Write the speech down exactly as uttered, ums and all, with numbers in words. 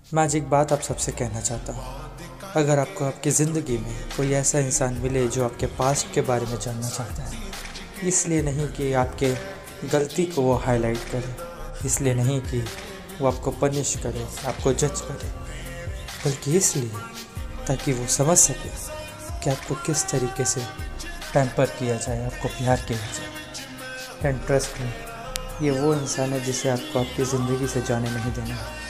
मैं आज एक बात आप सबसे कहना चाहता हूँ। अगर आपको आपकी ज़िंदगी में कोई ऐसा इंसान मिले जो आपके पास्ट के बारे में जानना चाहता है, इसलिए नहीं कि आपके गलती को वो हाईलाइट करे, इसलिए नहीं कि वो आपको पनिश करे, आपको जज करे, बल्कि इसलिए ताकि वो समझ सके कि आपको किस तरीके से पैम्पर किया जाए, आपको प्यार किया जाए। एंड ट्रस्ट में, ये वो इंसान है जिसे आपको आपकी ज़िंदगी से जाने नहीं देना है।